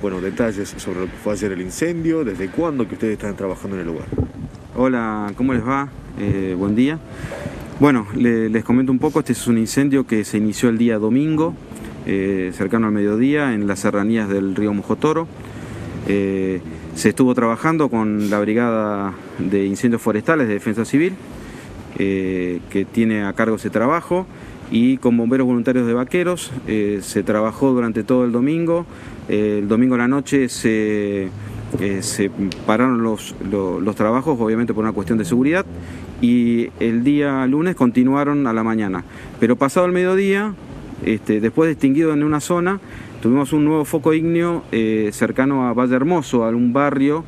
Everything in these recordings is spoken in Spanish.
bueno, detalles sobre lo que fue ayer el incendio, desde cuándo que ustedes están trabajando en el lugar. Hola, ¿cómo les va? Buen día. Bueno, les comento un poco. Este es un incendio que se inició el día domingo, cercano al mediodía, en las serranías del río Mojotoro. Se estuvo trabajando con la Brigada de Incendios Forestales de Defensa Civil, que tiene a cargo ese trabajo, y con bomberos voluntarios de Vaqueros. Se trabajó durante todo el domingo. El domingo a la noche se pararon los trabajos, obviamente por una cuestión de seguridad, y el día lunes continuaron a la mañana. Pero pasado el mediodía, después de extinguido en una zona, tuvimos un nuevo foco ígneo cercano a Valle Hermoso, a un barrio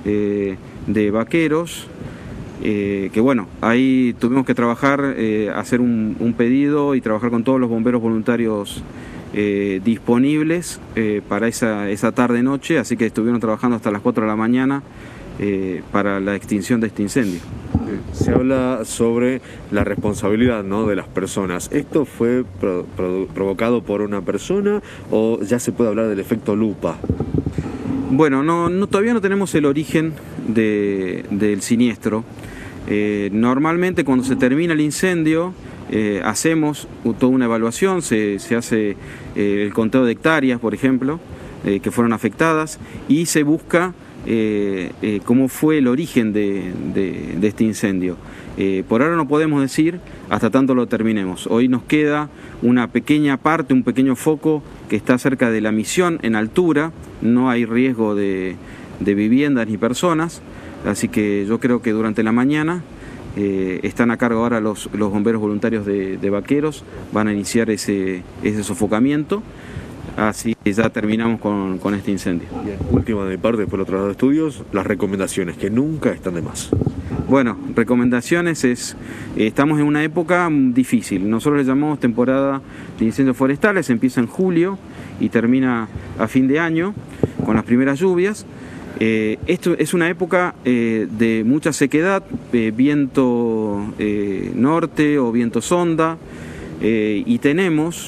de Vaqueros, que bueno, ahí tuvimos que trabajar, hacer un pedido y trabajar con todos los bomberos voluntarios disponibles para esa tarde-noche, así que estuvieron trabajando hasta las 4 de la mañana para la extinción de este incendio. Se habla sobre la responsabilidad, ¿no?, de las personas. ¿Esto fue provocado por una persona o ya se puede hablar del efecto lupa? Bueno, todavía no tenemos el origen del siniestro. Normalmente cuando se termina el incendio hacemos toda una evaluación, se hace el conteo de hectáreas, por ejemplo, que fueron afectadas, y se busca cómo fue el origen de este incendio. Por ahora no podemos decir hasta tanto lo terminemos. Hoy nos queda una pequeña parte, un pequeño foco que está cerca de la misión en altura. No hay riesgo de viviendas ni personas, así que yo creo que durante la mañana están a cargo ahora los bomberos voluntarios de Vaqueros. Van a iniciar ese sofocamiento. Así que ya terminamos con este incendio. Bien. Última de mi parte, por otro lado de estudios, las recomendaciones, que nunca están de más. Bueno, recomendaciones estamos en una época difícil. Nosotros le llamamos temporada de incendios forestales, empieza en julio y termina a fin de año con las primeras lluvias. Esto es una época de mucha sequedad, viento norte o viento sonda, y tenemos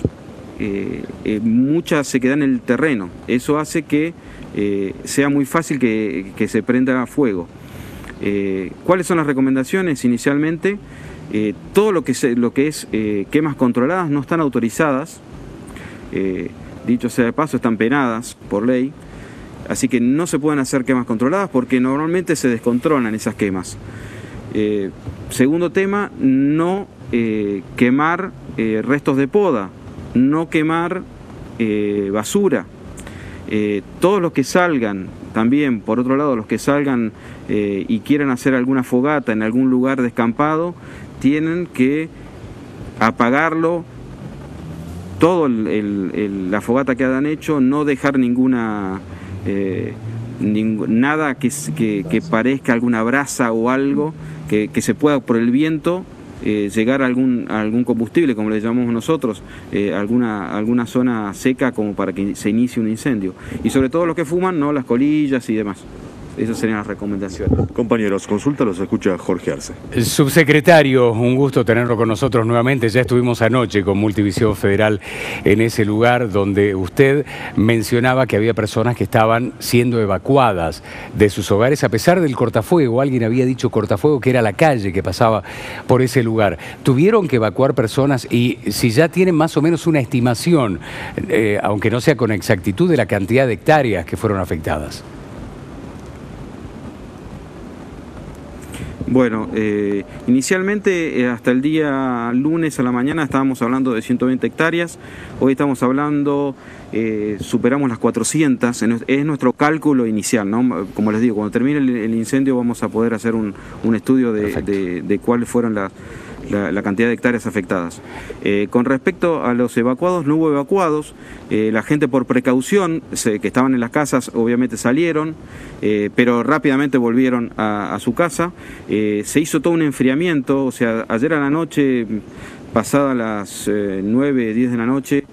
mucha sequedad en el terreno. Eso hace que sea muy fácil que se prenda fuego. ¿Cuáles son las recomendaciones? Inicialmente, todo lo que es quemas controladas no están autorizadas. Dicho sea de paso, están penadas por ley. Así que no se pueden hacer quemas controladas porque normalmente se descontrolan esas quemas. Segundo tema, no quemar restos de poda, no quemar basura. Todos los que salgan, también por otro lado, los que salgan y quieran hacer alguna fogata en algún lugar descampado, tienen que apagarlo, todo la fogata que hayan hecho, no dejar nada que parezca alguna brasa o algo que se pueda por el viento llegar a algún combustible, como le llamamos nosotros, alguna zona seca como para que se inicie un incendio. Y sobre todo los que fuman, no las colillas y demás. Esas serían las recomendaciones. Compañeros, consulta, los escucha Jorge Arce. Subsecretario, un gusto tenerlo con nosotros nuevamente. Ya estuvimos anoche con Multivisión Federal en ese lugar donde usted mencionaba que había personas que estaban siendo evacuadas de sus hogares a pesar del cortafuego. Alguien había dicho cortafuego, que era la calle que pasaba por ese lugar. Tuvieron que evacuar personas, y si ya tienen más o menos una estimación, aunque no sea con exactitud, de la cantidad de hectáreas que fueron afectadas. Bueno, inicialmente hasta el día lunes a la mañana estábamos hablando de 120 hectáreas, hoy estamos hablando, superamos las 400, es nuestro cálculo inicial, ¿no? Como les digo, cuando termine el incendio vamos a poder hacer un estudio de cuáles fueron la cantidad de hectáreas afectadas. Con respecto a los evacuados, no hubo evacuados. La gente, por precaución, que estaban en las casas, obviamente salieron, pero rápidamente volvieron a su casa. Se hizo todo un enfriamiento, o sea, ayer a la noche, pasadas las 9, 10 de la noche,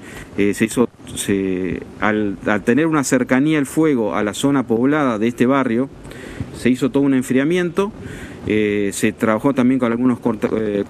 al tener una cercanía el fuego a la zona poblada de este barrio, se hizo todo un enfriamiento. Se trabajó también con algunos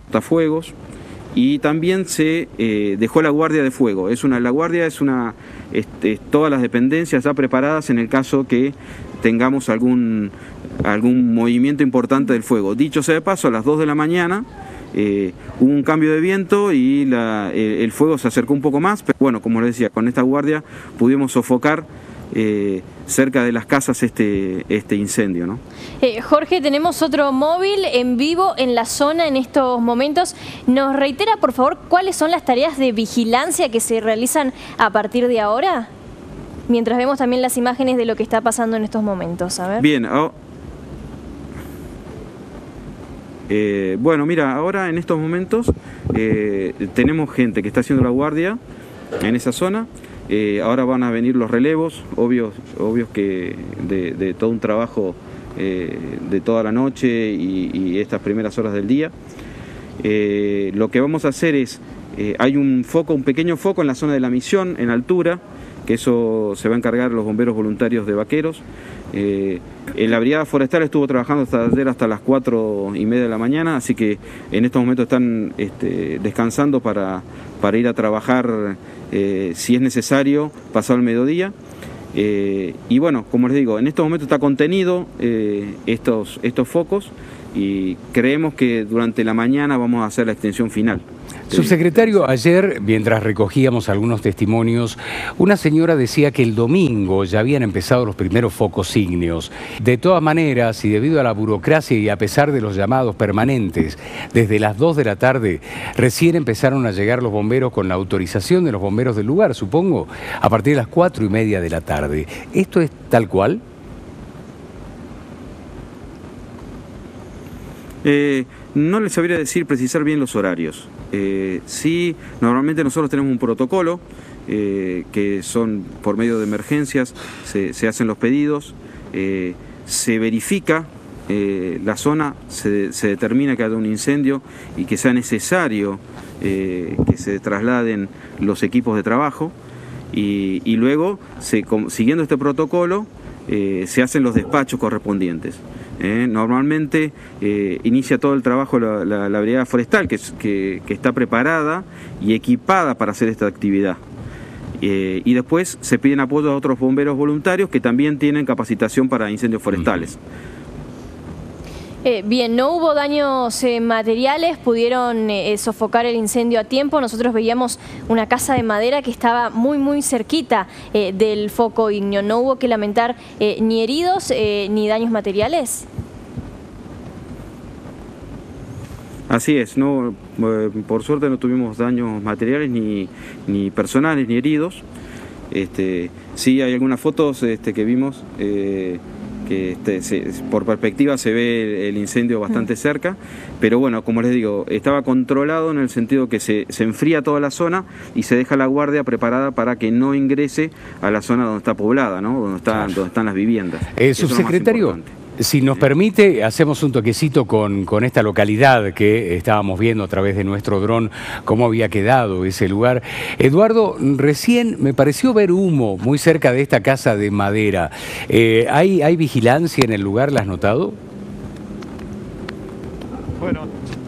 cortafuegos, y también se dejó la guardia de fuego. La guardia es una todas las dependencias ya preparadas en el caso que tengamos algún movimiento importante del fuego. Dicho sea de paso, a las 2 de la mañana hubo un cambio de viento y el fuego se acercó un poco más, pero bueno, como les decía, con esta guardia pudimos sofocar cerca de las casas este incendio, ¿no? Jorge, tenemos otro móvil en vivo en la zona en estos momentos. ¿Nos reitera, por favor, cuáles son las tareas de vigilancia que se realizan a partir de ahora? Mientras vemos también las imágenes de lo que está pasando en estos momentos. A ver. Bien. Bueno, mira, ahora en estos momentos tenemos gente que está haciendo la guardia en esa zona. Ahora van a venir los relevos, obvios que de todo un trabajo de toda la noche y estas primeras horas del día. Lo que vamos a hacer es, hay un pequeño foco en la zona de la misión, en altura, que eso se va a encargar los bomberos voluntarios de Vaqueros. La brigada forestal estuvo trabajando hasta ayer hasta las 4:30 de la mañana, así que en estos momentos están descansando para ir a trabajar si es necesario pasado el mediodía. Y bueno, como les digo, en estos momentos está contenido estos focos y creemos que durante la mañana vamos a hacer la extensión final. Subsecretario, ayer, mientras recogíamos algunos testimonios, una señora decía que el domingo ya habían empezado los primeros focos ígneos. De todas maneras, y debido a la burocracia y a pesar de los llamados permanentes, desde las 2 de la tarde recién empezaron a llegar los bomberos con la autorización de los bomberos del lugar, supongo, a partir de las 4:30 de la tarde. ¿Esto es tal cual? No les sabría precisar bien los horarios. Sí, normalmente nosotros tenemos un protocolo que son por medio de emergencias, se hacen los pedidos, se verifica la zona, se determina que haya un incendio y que sea necesario que se trasladen los equipos de trabajo y luego, siguiendo este protocolo, se hacen los despachos correspondientes. Normalmente inicia todo el trabajo la brigada forestal que está preparada y equipada para hacer esta actividad. Y después se piden apoyo a otros bomberos voluntarios que también tienen capacitación para incendios forestales. Bien, no hubo daños materiales, pudieron sofocar el incendio a tiempo. Nosotros veíamos una casa de madera que estaba muy cerquita del foco ígneo. ¿No hubo que lamentar ni heridos ni daños materiales? Así es, no, por suerte no tuvimos daños materiales ni personales ni heridos. Sí hay algunas fotos que vimos que por perspectiva se ve el incendio bastante cerca, pero bueno, como les digo, estaba controlado en el sentido que se enfría toda la zona y se deja la guardia preparada para que no ingrese a la zona donde está poblada, ¿no? Donde están las viviendas. Subsecretario, si nos permite, hacemos un toquecito con esta localidad que estábamos viendo a través de nuestro dron, cómo había quedado ese lugar. Eduardo, recién me pareció ver humo muy cerca de esta casa de madera. ¿Hay vigilancia en el lugar? ¿La has notado? Bueno,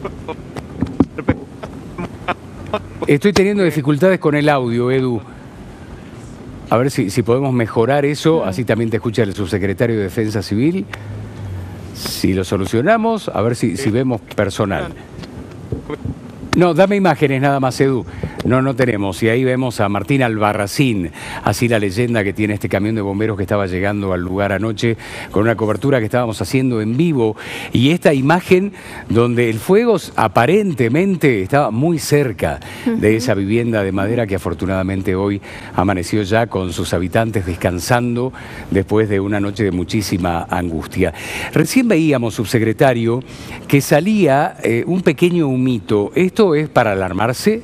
estoy teniendo dificultades con el audio, Edu. A ver si podemos mejorar eso, así también te escucha el subsecretario de Defensa Civil. Si lo solucionamos, a ver si vemos personal. No, dame imágenes nada más, Edu. No tenemos. Y ahí vemos a Martín Albarracín, así la leyenda que tiene este camión de bomberos que estaba llegando al lugar anoche con una cobertura que estábamos haciendo en vivo. Y esta imagen donde el fuego aparentemente estaba muy cerca de esa vivienda de madera que afortunadamente hoy amaneció ya con sus habitantes descansando después de una noche de muchísima angustia. Recién veíamos, subsecretario, que salía un pequeño humito. ¿Esto es para alarmarse?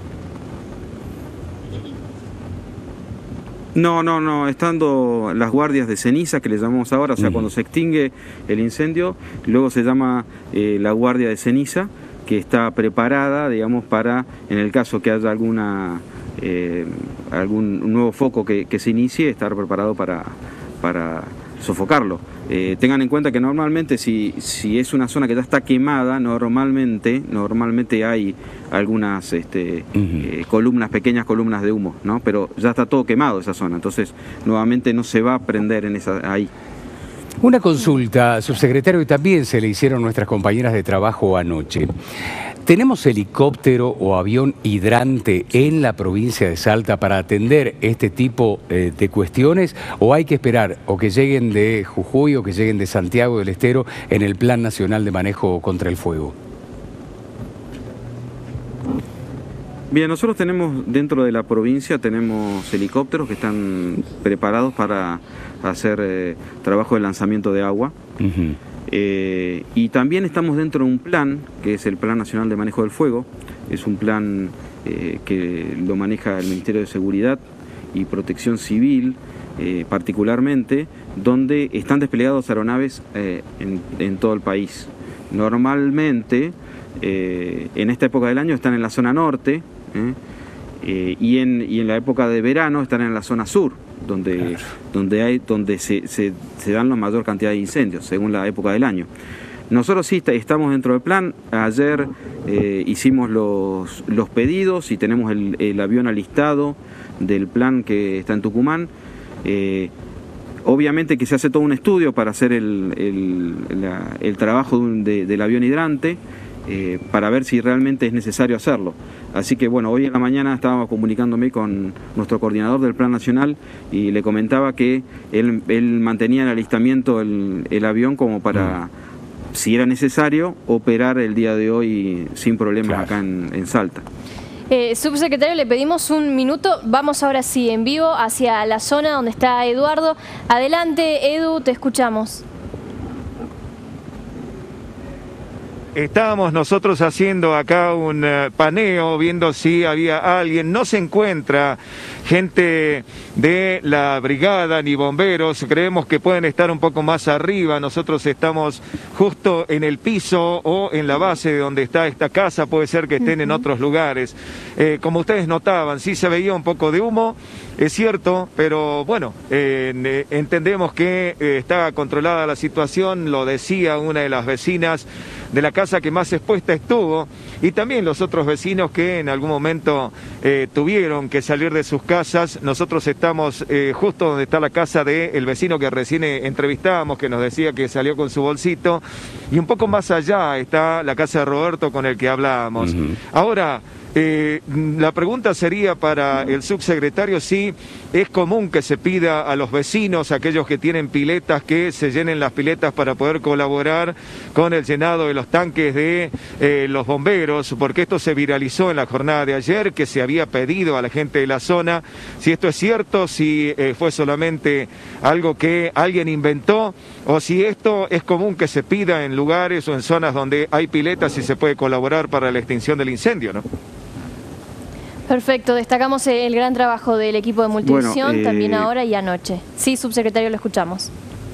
No, estando las guardias de ceniza, que le llamamos ahora, o sea, cuando se extingue el incendio, luego se llama la guardia de ceniza, que está preparada, digamos, para, en el caso que haya algún nuevo foco que se inicie, estar preparado para sofocarlo. Tengan en cuenta que normalmente si es una zona que ya está quemada, normalmente hay algunas columnas, pequeñas columnas de humo, ¿no? Pero ya está todo quemado esa zona, entonces nuevamente no se va a prender ahí. Una consulta, subsecretario, y también se le hicieron nuestras compañeras de trabajo anoche. ¿Tenemos helicóptero o avión hidrante en la provincia de Salta para atender este tipo de cuestiones? ¿O hay que esperar o que lleguen de Jujuy o que lleguen de Santiago del Estero en el Plan Nacional de Manejo contra el Fuego? Bien, nosotros tenemos dentro de la provincia, tenemos helicópteros que están preparados para hacer trabajo de lanzamiento de agua. Y también estamos dentro de un plan, que es el Plan Nacional de Manejo del Fuego. Es un plan que lo maneja el Ministerio de Seguridad y Protección Civil, particularmente, donde están desplegados aeronaves en todo el país. Normalmente, en esta época del año están en la zona norte, y en la época de verano están en la zona sur, donde se dan la mayor cantidad de incendios, según la época del año. Nosotros sí estamos dentro del plan. Ayer hicimos los pedidos y tenemos el avión alistado del plan que está en Tucumán. Obviamente que se hace todo un estudio para hacer el trabajo del avión hidrante, para ver si realmente es necesario hacerlo. Así que bueno, hoy en la mañana estaba comunicándome con nuestro coordinador del Plan Nacional y le comentaba que él mantenía en alistamiento el avión como para, si era necesario, operar el día de hoy sin problemas acá en Salta. Subsecretario, le pedimos un minuto. Vamos ahora sí en vivo hacia la zona donde está Eduardo. Adelante, Edu, te escuchamos. Estábamos nosotros haciendo acá un paneo, viendo si había alguien. No se encuentra gente de la brigada ni bomberos. Creemos que pueden estar un poco más arriba. Nosotros estamos justo en el piso o en la base de donde está esta casa. Puede ser que estén en otros lugares. Como ustedes notaban, sí se veía un poco de humo, es cierto, pero bueno, entendemos que está controlada la situación. Lo decía una de las vecinas de la casa que más expuesta estuvo, y también los otros vecinos que en algún momento tuvieron que salir de sus casas. Nosotros estamos justo donde está la casa del vecino que recién entrevistábamos, que nos decía que salió con su bolsito, y un poco más allá está la casa de Roberto con el que hablábamos. Ahora, la pregunta sería para el subsecretario si es común que se pida a los vecinos, aquellos que tienen piletas, que se llenen las piletas para poder colaborar con el llenado de los tanques de los bomberos, porque esto se viralizó en la jornada de ayer, que se había pedido a la gente de la zona. Si esto es cierto, si fue solamente algo que alguien inventó, o si esto es común que se pida en lugares o en zonas donde hay piletas y se puede colaborar para la extinción del incendio, ¿no? Perfecto, destacamos el gran trabajo del equipo de Multivisión, también ahora y anoche. Sí, subsecretario, lo escuchamos.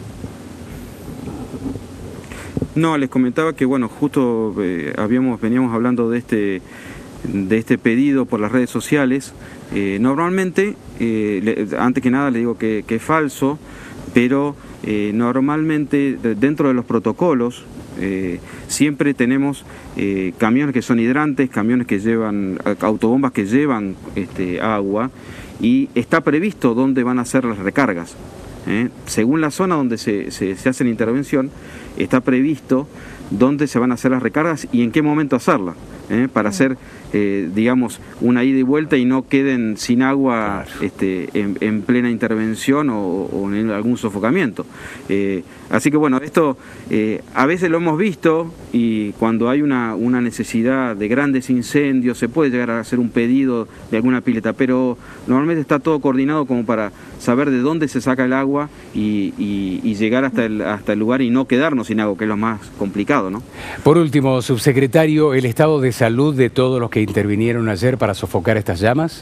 No, les comentaba que bueno, justo veníamos hablando de este pedido por las redes sociales. Normalmente, antes que nada le digo que es falso, pero normalmente dentro de los protocolos siempre tenemos camiones que son hidrantes, camiones que llevan, autobombas que llevan agua, y está previsto dónde van a ser las recargas. Según la zona donde se hace la intervención, está previsto dónde se van a hacer las recargas y en qué momento hacerlas, para hacer, digamos, una ida y vuelta y no queden sin agua en plena intervención o en algún sofocamiento. Así que bueno, esto a veces lo hemos visto, y cuando hay una necesidad de grandes incendios se puede llegar a hacer un pedido de alguna pileta, pero normalmente está todo coordinado como para saber de dónde se saca el agua y llegar hasta el lugar y no quedarnos sin agua, que es lo más complicado, ¿no? Por último, subsecretario, ¿el estado de salud de todos los que intervinieron ayer para sofocar estas llamas?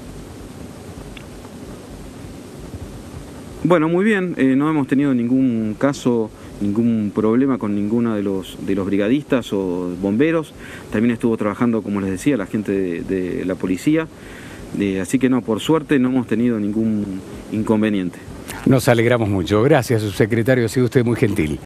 Bueno, muy bien, no hemos tenido ningún caso, ningún problema con ninguno de los brigadistas o bomberos. También estuvo trabajando, como les decía, la gente de la policía, así que no, por suerte no hemos tenido ningún inconveniente. Nos alegramos mucho. Gracias, subsecretario, ha sido usted muy gentil.